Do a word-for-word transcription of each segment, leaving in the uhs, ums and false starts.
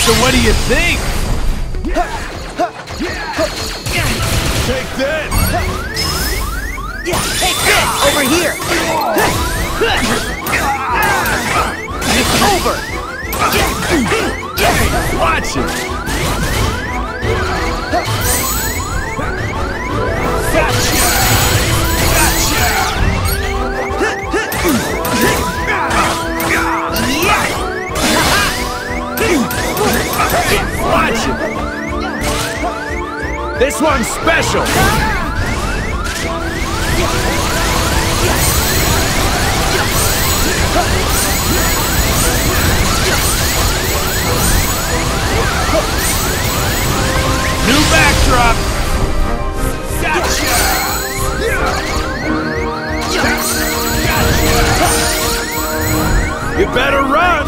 So what do you think? Take that! Take this! Over here! It's over! Watch it! Gotcha! Gotcha! Watch it! This one's special! New backdrop! Gotcha! Gotcha! You better run!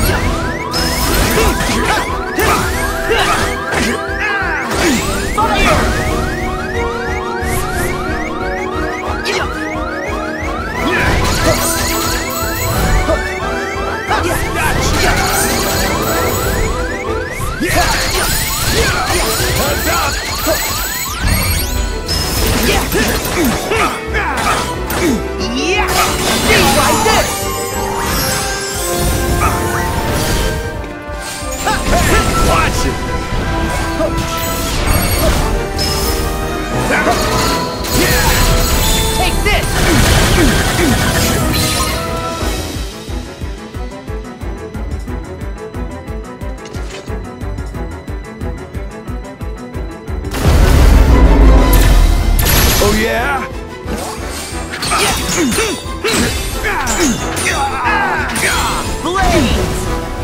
Watch it! Take this! Oh yeah? Blades!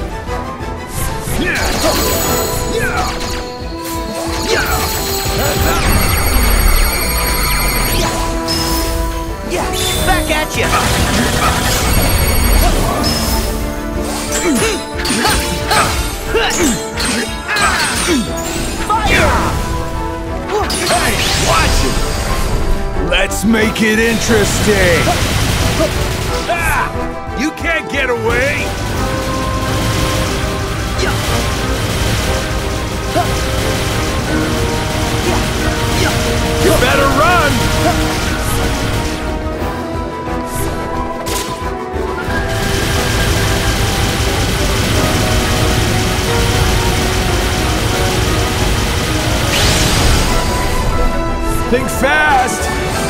Back at you! Fire! Hey, watch it! Let's make it interesting! Ah! You can't get away! You better run! Think fast!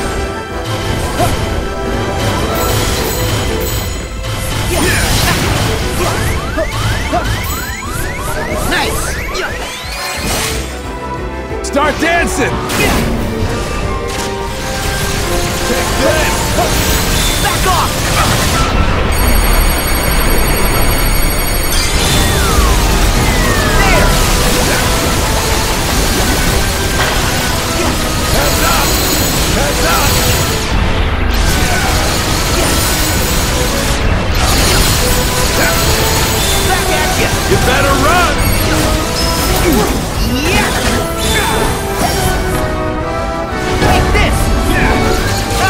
Nice! Start dancing! Take this! Back off! There! Heads up! Heads up! Back at you! You better run! Yeah! Take this! Ah!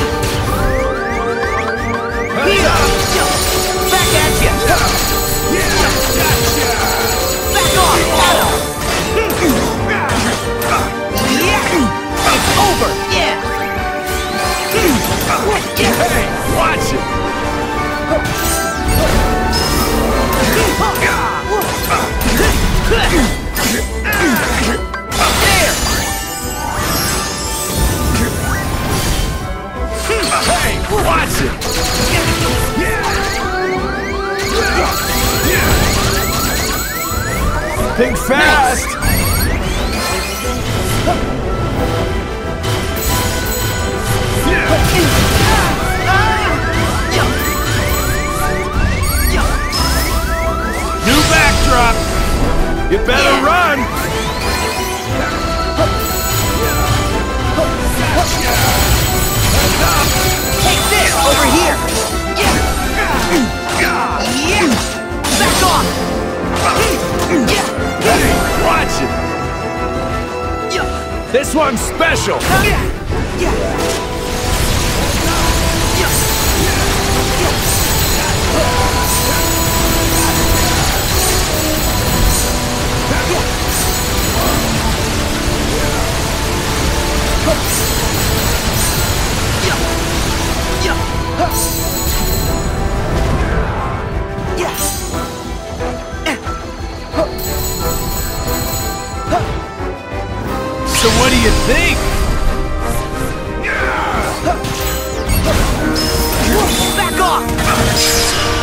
Heads up! Back at you! Gotcha! Back off! Adam! Yeah! It's over! Yeah! Hey, watch it! There! Hey, watch it! Think fast! New backdrop! You better run! Take this! Over here! Yeah! Yeah! Back off! Yeah! Hey, watch it! This one's special! Yeah! Yeah! do you think? Back off!